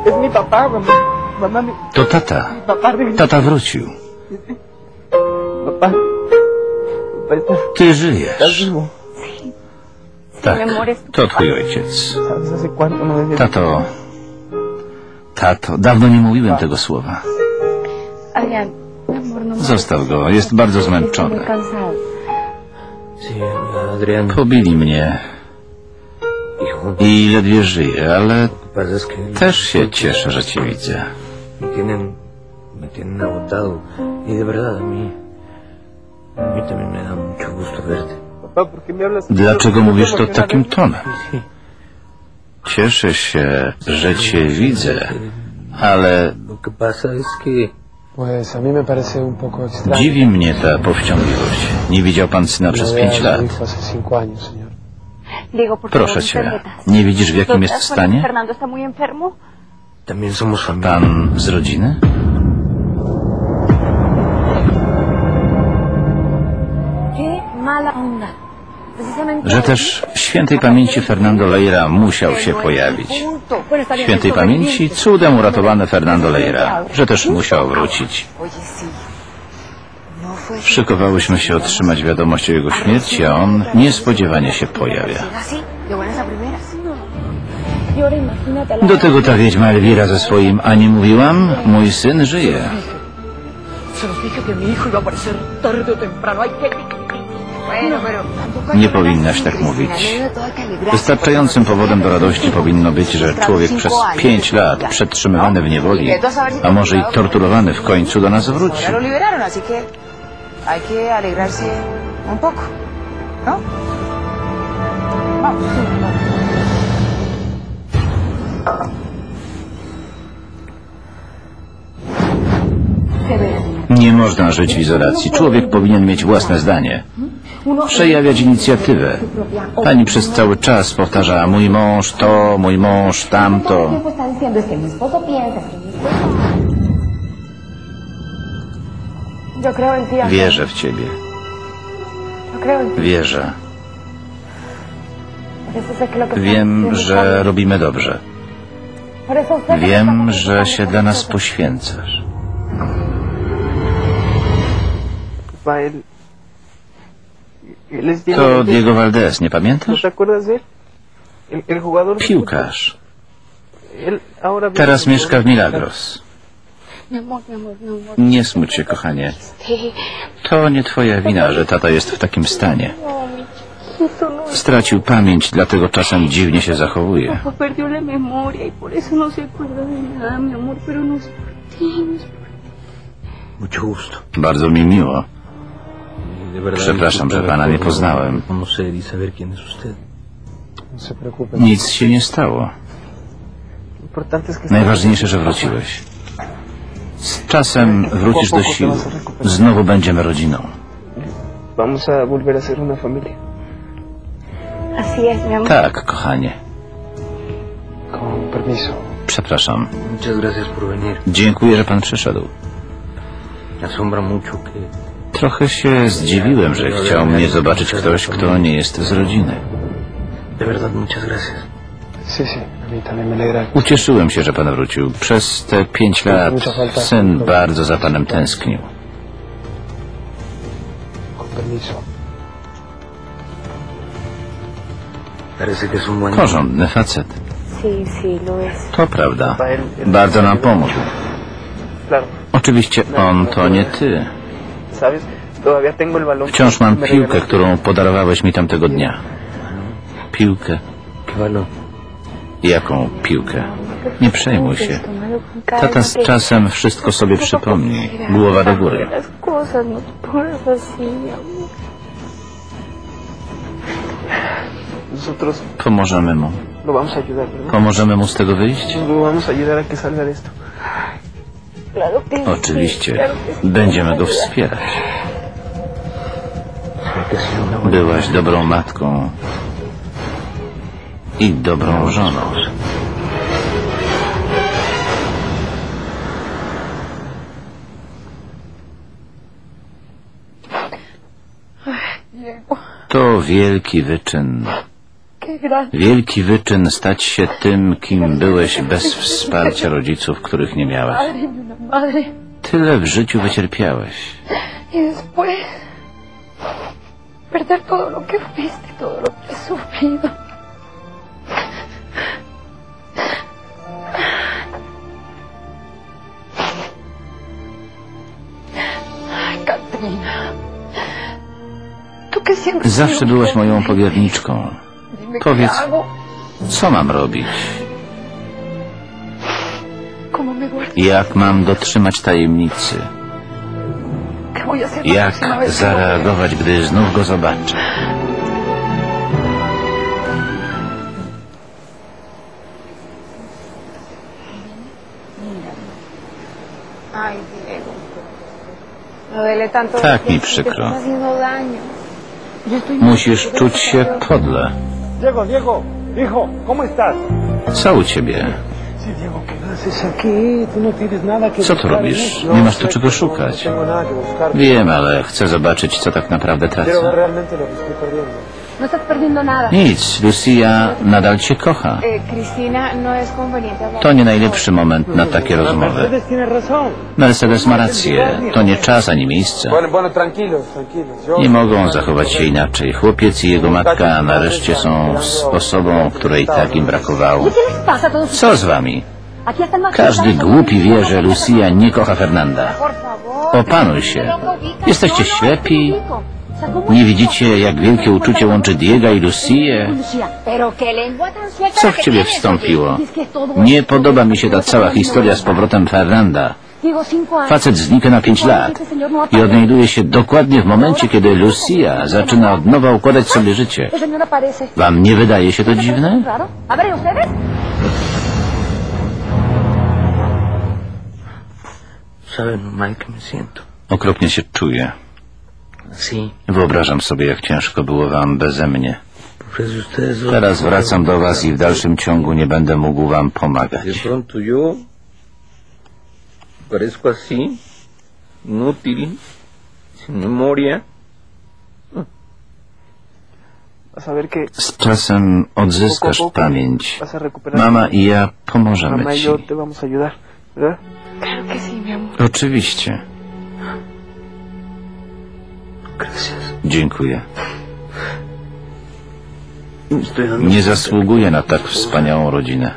To tata. Tata wrócił. Ty żyjesz. Tak, to twój ojciec. Tato, dawno nie mówiłem tego słowa. Zostaw go, jest bardzo zmęczony. Pobili mnie i ledwie żyję, ale też się cieszę, że cię widzę. Dlaczego mówisz to takim tonem? Cieszę się, że cię widzę, ale dziwi mnie ta powściągliwość. Nie widział pan syna przez 5 lat. Proszę cię, nie widzisz, w jakim jest stanie? Pan z rodziny? Że też świętej pamięci Fernando Leira musiał się pojawić. Świętej pamięci cudem uratowany Fernando Leira, że też musiał wrócić. Szykowałyśmy się otrzymać wiadomość o jego śmierci, a on niespodziewanie się pojawia. Do tego ta wiedźma Elvira ze swoim, a nie mówiłam? Mój syn żyje. Nie powinnaś tak mówić. Wystarczającym powodem do radości powinno być, że człowiek przez 5 lat przetrzymywany w niewoli, a może i torturowany w końcu do nas wróci. Nie można żyć w izolacji. Człowiek powinien mieć własne zdanie. Przejawiać inicjatywę. Pani przez cały czas powtarzała: mój mąż to, mój mąż tamto. Wierzę w ciebie. Wierzę. Wiem, że robimy dobrze. Wiem, że się dla nas poświęcasz. To Diego Valdez, nie pamiętasz? Piłkarz. Teraz mieszka w Milagros. Nie smuć się, kochanie. To nie twoja wina, że tata jest w takim stanie. Stracił pamięć, dlatego czasem dziwnie się zachowuje. Bardzo mi miło. Przepraszam, że pana nie poznałem. Nic się nie stało. Najważniejsze, że wróciłeś. Z czasem wrócisz do sił. Znowu będziemy rodziną. Tak, kochanie. Przepraszam. Dziękuję, że pan przyszedł. Trochę się zdziwiłem, że chciał mnie zobaczyć ktoś, kto nie jest z rodziny. Ucieszyłem się, że pan wrócił. Przez te 5 lat syn bardzo za panem tęsknił. Porządny facet. To prawda. Bardzo nam pomógł. Oczywiście on to nie ty. Wciąż mam piłkę, którą podarowałeś mi tamtego dnia. Piłkę. Jaką piłkę? Nie przejmuj się. Tata z czasem wszystko sobie przypomni. Głowa do góry. Pomożemy mu. Pomożemy mu z tego wyjść? Oczywiście. Będziemy go wspierać. Byłaś dobrą matką i dobrą żoną. To wielki wyczyn. Wielki wyczyn stać się tym, kim byłeś bez wsparcia rodziców, których nie miałeś. Tyle w życiu wycierpiałeś. Perder todo lo que fuiste, todo lo que has sufrido. Ay, Katrina. Tú que siempre Zawsze byłaś moją powierniczką. Powiedz, co mam robić? Jak mam dotrzymać tajemnicy? Jak zareagować, gdy znów go zobaczę? Tak mi przykro. Musisz czuć się podle. Diego, hijo, ¿cómo estás? Co u ciebie? Co tu robisz? Nie masz tu czego szukać. Wiem, ale chcę zobaczyć, co tak naprawdę tracę. Nic, Lucia nadal cię kocha. To nie najlepszy moment na takie rozmowy. Mercedes ma rację. To nie czas ani miejsce. Nie mogą zachować się inaczej. Chłopiec i jego matka nareszcie są osobą, której tak im brakowało. Co z wami? Każdy głupi wie, że Lucia nie kocha Fernanda. Opanuj się. Jesteście ślepi? Nie widzicie, jak wielkie uczucie łączy Diego i Lucię? Co w ciebie wstąpiło? Nie podoba mi się ta cała historia z powrotem Fernanda. Facet znika na 5 lat i odnajduje się dokładnie w momencie, kiedy Lucia zaczyna od nowa układać sobie życie. Wam nie wydaje się to dziwne? Okropnie się czuję. Wyobrażam sobie, jak ciężko było wam beze mnie. Teraz wracam do was i w dalszym ciągu nie będę mógł wam pomagać. Z czasem odzyskasz pamięć. Mama i ja pomożemy ci. Oczywiście. Dziękuję. Nie zasługuję na tak wspaniałą rodzinę.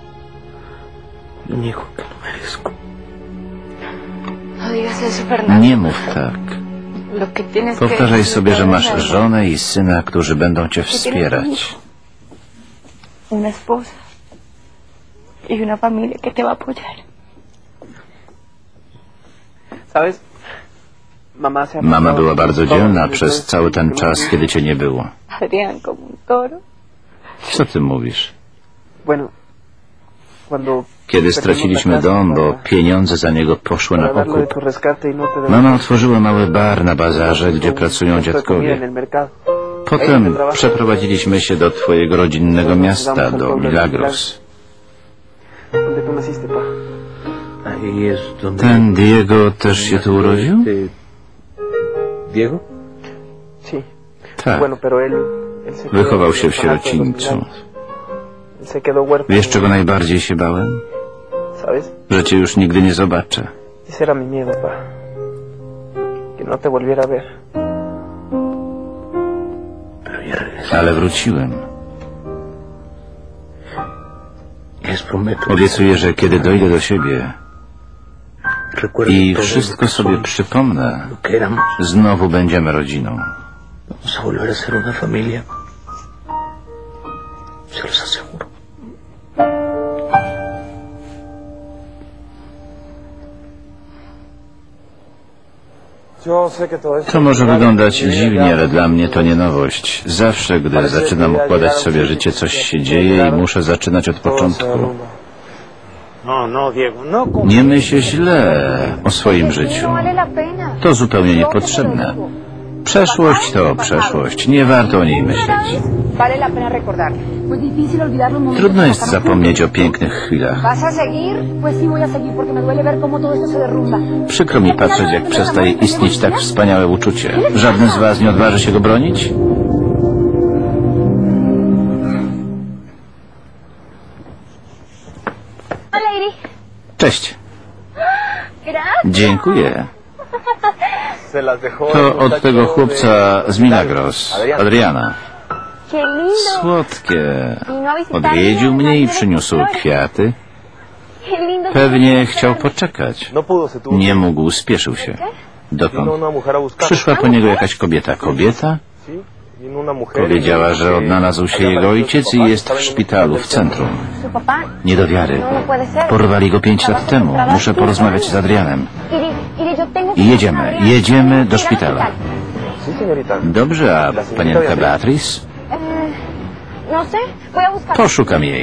Nie mów tak. Powtarzaj sobie, że masz żonę i syna, którzy będą cię wspierać. Mama była bardzo dzielna przez cały ten czas, kiedy cię nie było. Co ty mówisz? Kiedy straciliśmy dom, bo pieniądze za niego poszły na pokup, mama otworzyła mały bar na bazarze, gdzie pracują dziadkowie. Potem przeprowadziliśmy się do twojego rodzinnego miasta, do Milagros. Ten Diego też się tu urodził? Tak. Wychował się w sierocińcu. Wiesz, czego najbardziej się bałem? Że cię już nigdy nie zobaczę. Ale wróciłem. Obiecuję, że kiedy dojdę do siebie i wszystko sobie przypomnę, znowu będziemy rodziną. To może wyglądać dziwnie, ale dla mnie to nie nowość. Zawsze, gdy zaczynam układać sobie życie, coś się dzieje i muszę zaczynać od początku. Nie myśl źle o swoim życiu. To zupełnie niepotrzebne. Przeszłość to przeszłość. Nie warto o niej myśleć. Trudno jest zapomnieć o pięknych chwilach. Przykro mi patrzeć, jak przestaje istnieć tak wspaniałe uczucie. Żaden z was nie odważy się go bronić? lady. Cześć. Gracias. Dziękuję. Se las dejó To od tego chłopca z Milagros, Adriana. Qué lindo. Słodkie. Vino a visitarme Odwiedził mnie i a la przyniósł directora. kwiaty. Qué lindo. Pewnie chciał poczekać. No pudo, se tuvo. Nie mógł, spieszył się. Vino Dokąd? una mujer a buscar. Przyszła po niego jakaś kobieta. Kobieta? Sí, vino una mujer. Powiedziała, że odnalazł się jego ojciec i jest w szpitalu w centrum. Su papá. Nie do wiary. No, no puede ser. Porwali go 5 lat temu. Muszę porozmawiać z Adrianem. Iré, yo tengo que I jedziemy do szpitala. Sí, señorita. Dobrze, a panienka Beatrice? No sé, voy a buscar. Poszukam jej.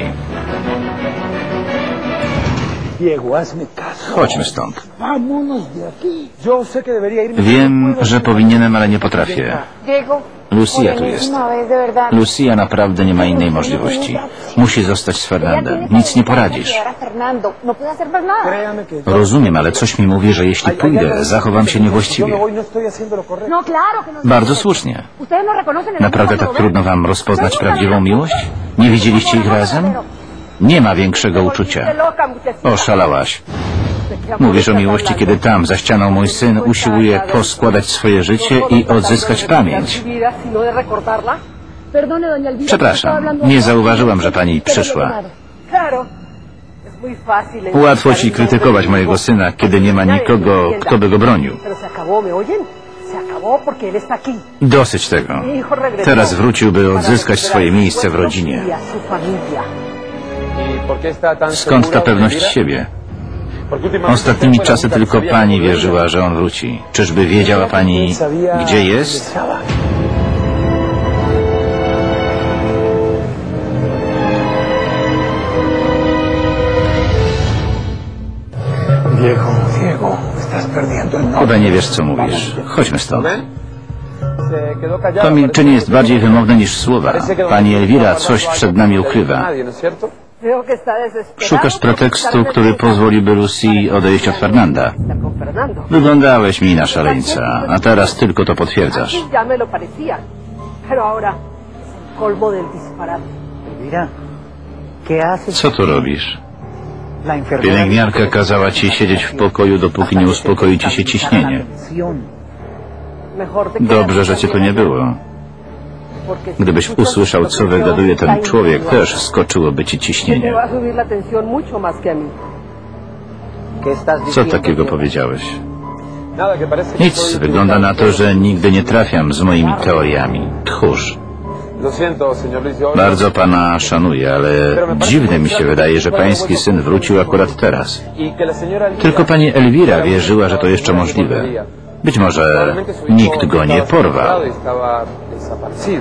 Diego, hazme caso. Chodźmy stąd. Vámonos de aquí. Yo sé que debería irme. Wiem, że powinienem, ale nie potrafię. Diego. Lucia tu jest. Una vez, de verdad. Lucia naprawdę nie ma innej możliwości. Musi zostać z Fernandem. Nic nie poradzisz. Fernando, no puede hacer más nada. Créame que Rozumiem, ale coś mi mówi, że jeśli pójdę, zachowam się yo niewłaściwie. me voy, no estoy haciendo lo correcto. No, claro que no. Bardzo słusznie. Ustedes no reconocen el Naprawdę amor tak cuando lo trudno ven. wam rozpoznać prawdziwą miłość? Nie widzieliście ich razem? Nie ma większego uczucia. Oszalałaś. Mówisz o miłości, kiedy tam, za ścianą, mój syn usiłuje poskładać swoje życie i odzyskać pamięć. Perdone, doña Elvira, Przepraszam, estaba hablando nie a- zauważyłam, że pani przyszła. Claro, es muy fácil. Łatwo ci krytykować mojego syna, kiedy nie ma nikogo, kto by go bronił. Pero se acabó, ¿me oyen? Se acabó porque él está aquí. Dosyć tego. Mi hijo regresó Teraz wrócił, by para odzyskać recuperar swoje a su miejsce w pueblo rodzinie. y a su familia. ¿Y por qué está tan Skąd ta segura de pewność vida? siebie? Porque últimamente Ostatnimi fue la czasy única tylko que sabía pani que wierzyła, że on wróci. Czyżby wiedziała pani, sabía gdzie dónde jest? estaba. Diego, estás perdiendo el norte. Chyba nie wiesz, co mówisz. Chodźmy stąd. Se quedó callado. To milczenie jest bardziej wymowne niż słowa. Pani Elvira coś przed nami ukrywa. Nadie, ¿no es cierto? Veo que está desesperado. Szukasz pretekstu, który pozwoliłby Lucy odejść od Fernanda. Está con Fernando. Wyglądałeś mi na szaleńca, a teraz tylko to potwierdzasz. Antes ya me lo parecía. Pero ahora es el colmo del disparate. Elvira, ¿qué haces? Co tu robisz? La enfermera Pielęgniarka kazała ci siedzieć w pokoju, dopóki nie uspokoi ci się ciśnienie. Mejor te quedas Dobrze, że cię tu nie było. porque si Gdybyś escuchas usłyszał, lo co que wygaduje yo, ten está człowiek, individual. też skoczyłoby ci Se te ciśnienie. va a subir la tensión mucho más que a mí. ¿Qué estás Co diciendo? takiego Diego? powiedziałeś? Nada, que parece que Nic, soy wygląda na to, że nigdy nie trafiam z moimi teoriami. Tchórz. Lo siento, señor Luis. Yo Bardzo pana szanuję, ale dziwne mi się wydaje, że pański syn wrócił akurat teraz. Y que la señora Elvira- Tylko pani Elvira wierzyła, że to jeszcze możliwe. Być może Probablemente su hijo nikt go nie estaba porwał. secuestrado y estaba desaparecido.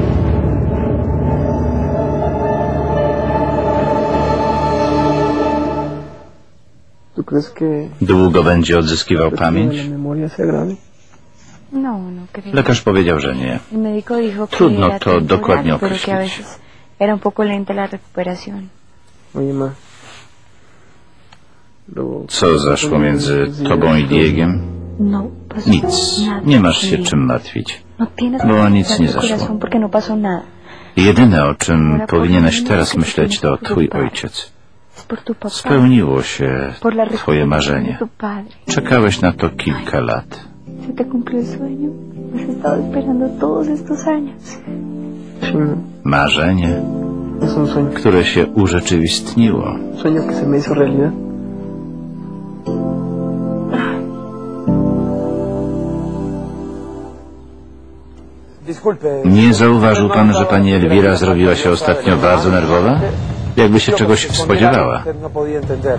¿Tú crees que Długo będzie odzyskiwał la pamięć? memoria sea grave? No, no creo. Lekarz powiedział, że nie. El médico dijo que Trudno era to dokładnie temporal, pero que a określić. veces era un poco lenta la recuperación. Oye, ma. Lo... Co zaszło między tobą i Diegiem? No pasó Nic. nada. Nie masz się czym martwić. No tienes Bo que nic revisar nie tu zaszło. corazón porque no pasó nada. Jedyne, o czym powinieneś teraz myśleć, to twój ojciec. Es por tu papá. Spełniło się Por la twoje recuperación marzenie. de tu padre. Czekałeś na to kilka lat. Se te cumplió el sueño. Has estado esperando todos estos años. Sí, no. Marzenie, Es un sueño. które się urzeczywistniło. Un sueño que se me hizo realidad. Disculpe. Nie zauważył pan, że pani Elvira zrobiła się ostatnio bardzo nerwowa? Jakby się czegoś spodziewała. No podía entender.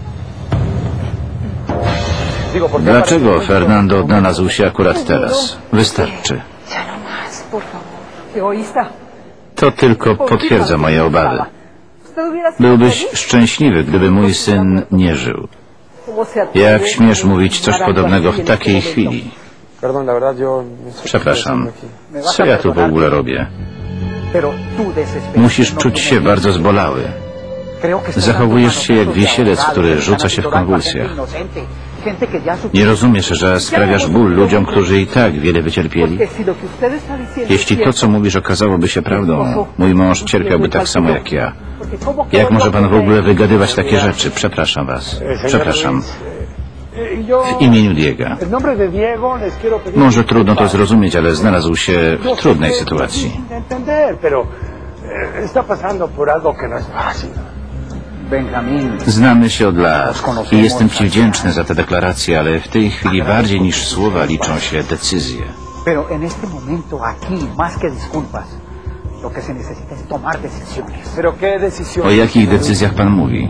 Digo, ¿por qué Dlaczego parece- Fernando odnalazł się akurat teraz? Wystarczy. Ya no más, por favor. Egoísta. To tylko potwierdza moje obawy. Usted hubiera sido Byłbyś feliz szczęśliwy, gdyby mój syn nie żył. como se atreve Jak śmiesz a mówić coś llamar a podobnego alguien w en este takiej momento? chwili? Perdón, la verdad yo... no sé qué Przepraszam. estoy haciendo aquí. Co ja tu w ogóle robię? Pero tú desesperas. Musisz czuć się bardzo zbolały. Creo que estás Zachowujesz dando się jak pasos de wisielec, abogado który que rzuca están się w asesorando a konwulsjach. gente inocente. Gente que ya Nie rozumiesz, że sprawiasz ból ludziom, którzy i tak wiele wycierpieli? Porque si lo que usted está diciendo Jeśli es to, cierto, co mówisz, okazałoby się prawdą, mój mąż cierpiałby tak samo jak ja. porque ¿cómo que Jak otro może pan w ogóle que- wygadywać takie rzeczy? Przepraszam was. Przepraszam. W imieniu Diego. En nombre de Diego les quiero pedir... Może trudno to zrozumieć, ale znalazł się w trudnej sytuacji. Entender, pero está pasando por algo que no es fácil. Benjamín, Znamy się od lat i jestem ci wdzięczny za te deklaracje, ale w tej chwili bardziej niż słowa liczą się decyzje. pero en este momento aquí, más que disculpas, lo que se necesita es tomar decisiones. Pero qué decisión. O jakich decyzjach pan mówi?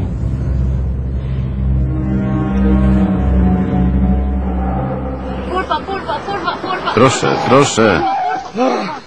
Porfa, porfa, porfa, porfa. Proszę, proszę.